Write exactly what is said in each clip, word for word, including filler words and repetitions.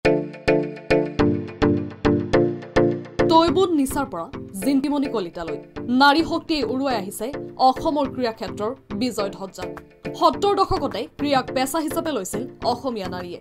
তৈবুন নিচাৰ পৰা জিন্তিমণি কলিতালৈ নাৰী শক্তিয়ে উৰুৱাই আহিছে অসমৰ ক্ৰীড়া ক্ষেত্ৰৰ বিজয় ধ্বজা। সত্তৰ দশকতে ক্ৰীড়াক পেছা হিচাপে লৈছিল অসমীয়া নাৰীয়ে।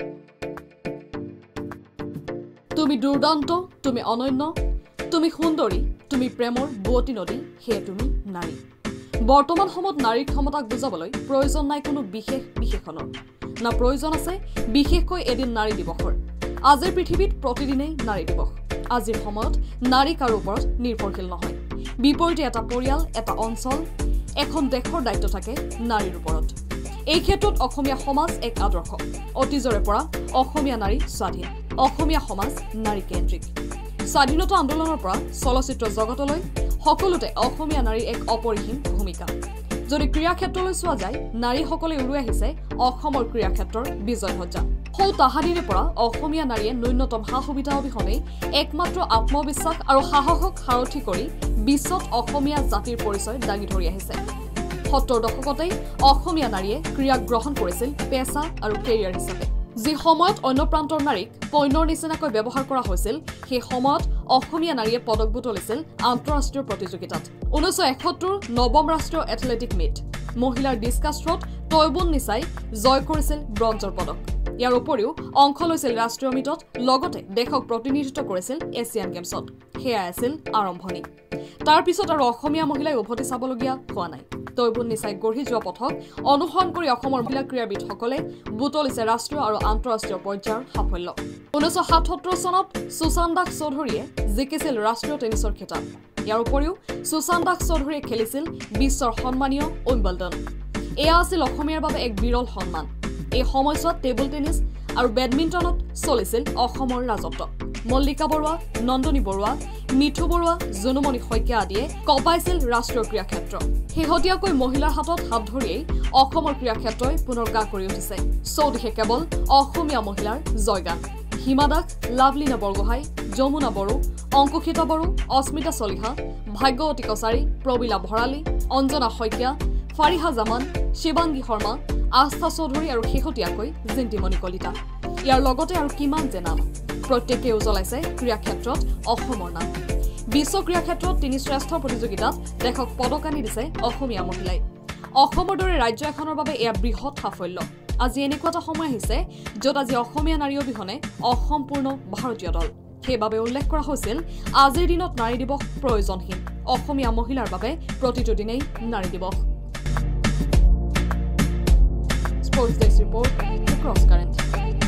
তুমি দুৰ্দান্ত, তুমি অনন্য, তুমি সুন্দৰী, তুমি প্ৰেমৰ বুৱতী নদী, সেয়ে তুমি নাৰী। বৰ্তমান সময়ত নাৰীৰ ক্ষমতাক বুজাবলৈ প্ৰয়োজন নাই কোনো বিশেষ বিশেষণৰ, না প্ৰয়োজন আছে বিশেষকৈ এদিন নাৰী দিৱসৰ। আজিৰ পৃথিৱীত প্ৰতিদিনেই নাৰী দিৱস। আজিৰ সময়ত নাৰী কাৰো ওপৰত নিৰ্ভৰশীল নহয়। বিপৰীতে এটা পৰিয়াল, এটা অঞ্চল, এখন দেশৰ দায়িত্ব থাকে নাৰীৰ ওপৰত। এই ক্ষেত্ৰত অসমীয়া সমাজ এক আদৰ্শ। অতীজৰে পৰা অসমীয়া নাৰী স্বাধীন, অসমীয়া সমাজ নাৰী কেন্দ্ৰিক। স্বাধীনতা আন্দোলনৰ পৰা চলচ্চিত্ৰ জগতলৈ সকলোতে অসমীয়া নাৰীৰ এক অপৰিসীম ভূমিকা। যদি ক্ৰীড়া ক্ষেত্ৰলৈ চোৱা যায়, নাৰীসকলে উৰুৱাই আহিছে অসমৰ ক্ৰীড়া ক্ষেত্ৰৰ বিজয় ধ্বজা। সৌ তাহানিৰে পৰা অসমীয়া নাৰীয়ে ন্যূনতম সা সুবিধা অবিহনে একমাত্ৰ আত্মবিশ্বাস আৰু সাহসক সাৰথি কৰি বিশ্বত অসমীয়া জাতিৰ পৰিচয় দাঙি ধৰি আহিছে। সত্তৰ দশকতেই অসমীয়া নাৰীয়ে ক্ৰীড়াক গ্ৰহণ কৰিছিল পেছা আৰু কেৰিয়াৰ হিচাপে। যি সময়ত অন্য প্ৰান্তৰ নাৰীক পণ্যৰ নিচিনাকৈ ব্যৱহাৰ কৰা হৈছিল, সেই সময়ত অসমীয়া নাৰীয়ে পদক বুটলিছিল আন্তঃৰাষ্ট্ৰীয় প্ৰতিযোগিতাত। ঊনৈছশ এসত্তৰ নৱম ৰাষ্ট্ৰীয় এথলেটিক মিট মহিলাৰ ডিস্কাছ থ্ৰত তৈবুন নিচাই জয় কৰিছিল ব্ৰঞ্জৰ পদক। ইয়াৰ উপৰিও অংশ লৈছিল ৰাষ্ট্ৰীয় মিটত, লগতে দেশক প্ৰতিনিধিত্ব কৰিছিল এছিয়ান গেমছত। সেয়াই আছিল আৰম্ভণি। তাৰ পিছত আৰু অসমীয়া মহিলাই উভতি চাবলগীয়া হোৱা নাই। তৈবুন নিচাই গঢ়ি যোৱা পথক অনুসৰণ কৰি অসমৰ মহিলা ক্ৰীড়াবিদসকলে বুটলিছে ৰাষ্ট্ৰীয় আৰু আন্তঃৰাষ্ট্ৰীয় পৰ্যায়ৰ সাফল্য। ঊনৈছশ সাতসত্তৰ চনত সুশান্ত দাস চৌধুৰীয়ে জিকিছিল ৰাষ্ট্ৰীয় টেনিছৰ খিতাপ। ইয়াৰ উপৰিও সুশান্ত দাস চৌধুৰীয়ে খেলিছিল বিশ্বৰ সন্মানীয় উইম্বলডন। এয়া আছিল অসমীয়াৰ বাবে এক বিৰল সন্মান। এই সময়ছোৱাত টেবুল টেনিছ আৰু বেডমিণ্টনত চলিছিল অসমৰ ৰাজত্ব। মল্লিকা বৰুৱা, নন্দনী বৰুৱা, মিঠু বৰুৱা, জুনুমণি শইকীয়া আদিয়ে কপাইছিল ৰাষ্ট্ৰীয় ক্ৰীড়া ক্ষেত্ৰ। শেহতীয়াকৈ মহিলাৰ হাতত হাত ধৰিয়েই অসমৰ ক্ৰীড়া ক্ষেত্ৰই পুনৰ গা কৰি উঠিছে। চৌদিশে কেৱল অসমীয়া মহিলাৰ জয়গান। হিমা দাস, লাভলীনা বৰগোহাঁই, যমুনা বড়ো, অংকুশিতা বড়ো, অস্মিতা চলিহা, ভাগ্যৱতী কছাৰী, প্ৰবীলা ভৰালী, অঞ্জনা শইকীয়া, ফাৰিহা জামান, শিৱাংগী শৰ্মা, আস্থা চৌধুৰী আৰু শেহতীয়াকৈ জিন্তিমণি কলিতা। ইয়াৰ লগতে আৰু কিমান যে নাম। প্ৰত্যেকেই উজ্বলাইছে ক্ৰীড়া ক্ষেত্ৰত অসমৰ নাম। বিশ্ব ক্ৰীড়া ক্ষেত্ৰত তিনি শ্ৰেষ্ঠ প্ৰতিযোগিতাত দেশক পদক আনি দিছে অসমীয়া মহিলাই। অসমৰ দৰে ৰাজ্য এখনৰ বাবে এয়া বৃহৎ সাফল্য। আজি এনেকুৱা এটা সময় আহিছে য'ত আজি অসমীয়া নাৰী অবিহনে অসম্পূৰ্ণ ভাৰতীয় দল। সেইবাবে উল্লেখ কৰা হৈছিল আজিৰ দিনত নাৰী দিৱস প্ৰয়োজনহীন। অসমীয়া মহিলাৰ বাবে প্ৰতিটো দিনেই নাৰী দিৱস। Sports Desk Report, CrossCurrent.